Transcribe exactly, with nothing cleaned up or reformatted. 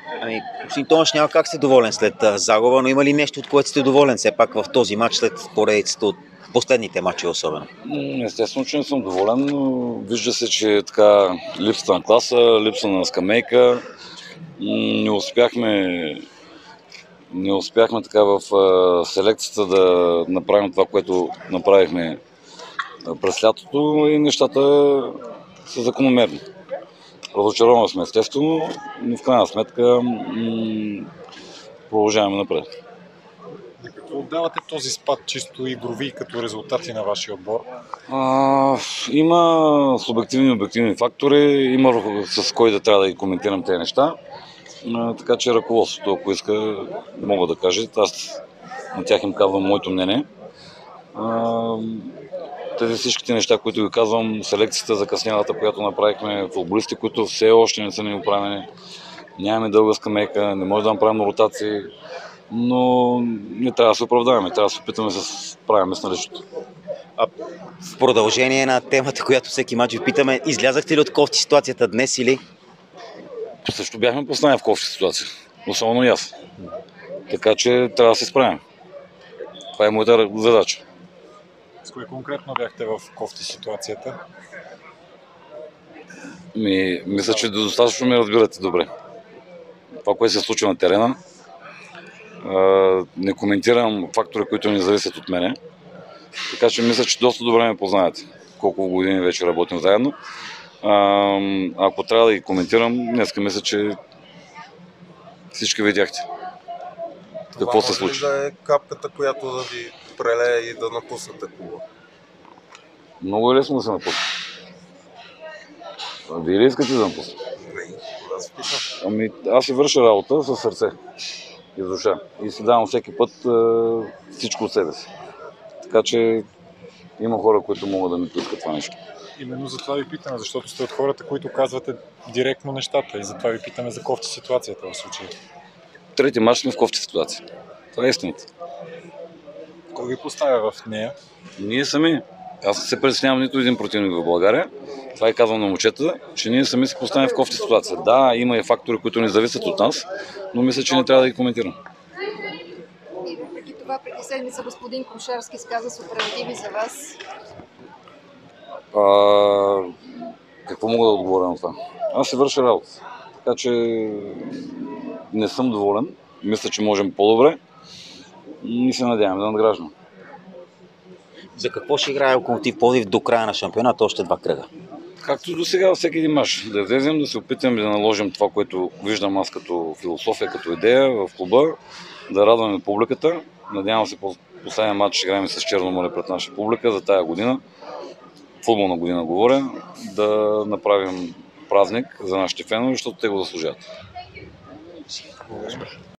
Ами, господин Томаш, няма как сте доволен след а, загуба, но има ли нещо, от което сте доволен все пак в този матч, след поредицата от последните матчи особено? М, Естествено, че не съм доволен, но вижда се, че така липсата на класа, липса на скамейка. М, Не успяхме, не успяхме така в а, селекцията да направим това, което направихме а, през лятото и нещата са закономерни. Разочаровани сме естествено, но в крайна сметка м, продължаваме напред. На какво отдавате този спад чисто игрови като резултати на вашия отбор? А, има субективни и обективни фактори, има с кой да трябва да ги коментирам тези неща. А, така че ръководството, ако иска, мога да кажа. Аз на тях им казвам моето мнение. А, тези всичките неща, които ви казвам, селекцията закъснялата, която направихме, футболисти, които все още не са ни оправени, нямаме дълга скамейка, не може да направим ротации, но не трябва да се оправдаваме, трябва да се опитаме да се справим с наличното. А в продължение на темата, която всеки матч ви питаме, излязахте ли от кофти ситуацията днес или? Също бяхме поставени в кофти ситуация, особено и аз. Така че трябва да се справим. Това е моята задача. С кое конкретно бяхте в кофти ситуацията? Ми, мисля, че достатъчно ме разбирате добре. Това, което се случва на терена, не коментирам фактори, които не зависят от мене. Така че мисля, че доста добре ме познаете. Колко години вече работим заедно. Ако трябва да ги коментирам, днеска мисля, че всички видяхте какво се случи. Това може да е капката, която да ви прелее и да напуснете клуба? Много е лесно да се напусне. Вие ли искате да напусне? Не, аз питам. Ами, аз си върша работа със сърце и с душа. И си давам всеки път е, всичко от себе си. Така че има хора, които могат да ми поискат това нещо. Именно за това ви питаме, защото сте от хората, които казвате директно нещата и затова ви питаме за кофти ситуацията в случая. Трети мач сме в кофти ситуация. Това е истината. Кой ви поставя в нея? Ние сами. Аз не се притеснявам нито един противник в България. Това и казвам на момчета, че ние сами се поставим в кофти ситуация. Да, има и фактори, които не зависят от нас, но мисля, че не трябва да ги коментирам. И въпреки това, преди седмица господин Крушарски сказа суперлативи за вас. А, какво мога да отговоря на това? Аз си върша работа. Така че не съм доволен. Мисля, че можем по-добре и се надявам да надграждам. За какво ще играе Локомотив Пловдив до края на шампионата, още два кръга? Както до сега, всеки един мач. Да влезем, да се опитаме да наложим това, което виждам аз като философия, като идея в клуба, да радваме публиката. Надявам се по последния матч ще играем с Черно море пред наша публика за тая година. Футболна година говоря, да направим празник за нашите фенове, защото те го заслужават.